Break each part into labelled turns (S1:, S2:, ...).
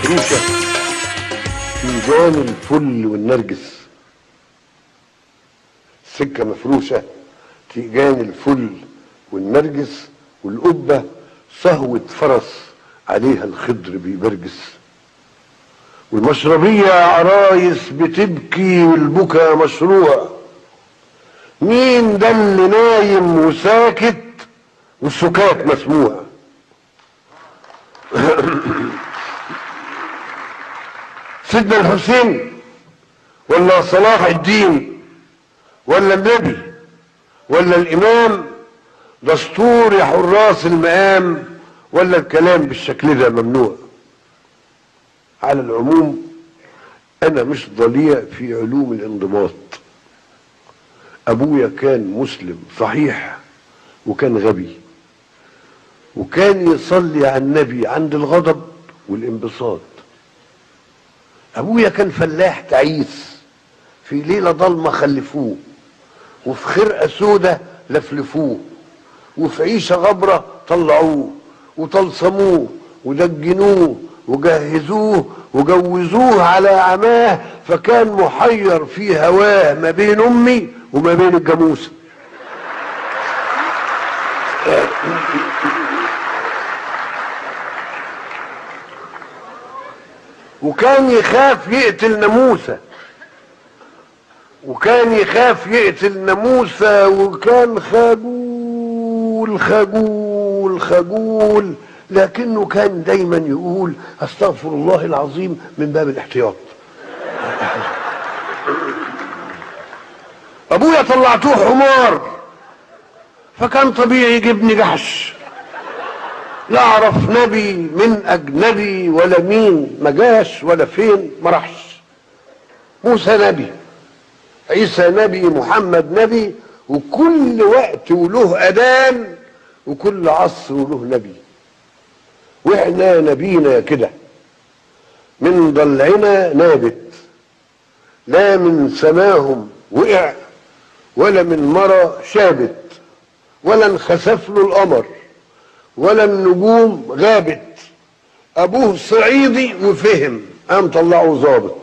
S1: مفروشة فنجان الفل والنرجس. سكة مفروشة تيجان الفل والنرجس، والقبة صهوة فرس عليها الخضر بيبرجس. والمشربية عرايس بتبكي والبكا مشروع. مين ده اللي نايم وساكت والسكات مسموع؟ سيدنا الحسين ولا صلاح الدين ولا النبي ولا الامام؟ دستور يا حراس المقام ولا الكلام بالشكل ده ممنوع؟ على العموم انا مش ضليع في علوم الانضباط. ابويا كان مسلم صحيح وكان غبي، وكان يصلي على النبي عند الغضب والانبساط. ابويا كان فلاح تعيس، في ليله ضلمه خلفوه، وفي خرقه سودة لفلفوه، وفي عيشه غبره طلعوه وطلسموه ودجنوه وجهزوه وجوزوه على عماه، فكان محير في هواه ما بين امي وما بين الجاموسه. وكان يخاف يقتل ناموسه، وكان يخاف يقتل ناموسه، وكان خجول خجول خجول، لكنه كان دايما يقول استغفر الله العظيم من باب الاحتياط. ابويا طلعتوه حمار، فكان طبيعي يجيبني جحش. لا اعرف نبي من اجنبي ولا مين ما جاش ولا فين ما راحش. موسى نبي، عيسى نبي، محمد نبي، وكل وقت وله اذان وكل عصر وله نبي. واحنا نبينا كده من ضلعنا نابت، لا من سماهم وقع ولا من مرى شابت، ولا انخسف له القمر ولا النجوم غابت. ابوه صعيدي وفهم قام طلعه ظابط.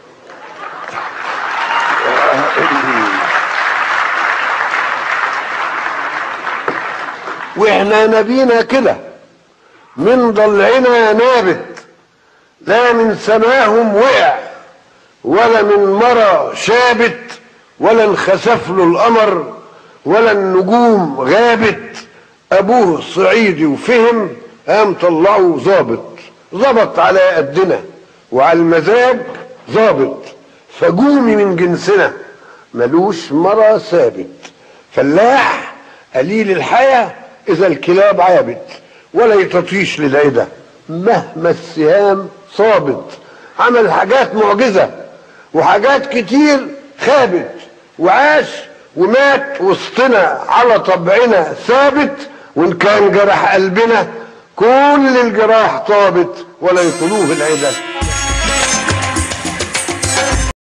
S1: واحنا نبينا كده من ضلعنا نابت، لا من سماهم وقع ولا من مرى شابت، ولا انخسف له القمر ولا النجوم غابت. ابوه صعيدي وفهم قام طلعه ظابط. ظبط على قدنا وعلى المزاج ظابط، فجومي من جنسنا ملوش مرى ثابت. فلاح قليل الحياة اذا الكلاب عابت، ولا يتطيش للعدة مهما السهام صابت. عمل حاجات معجزة وحاجات كتير خابت، وعاش ومات وسطنا على طبعنا ثابت. وان كان جرح قلبنا كل الجراح طابت، ولا يطلوه العدة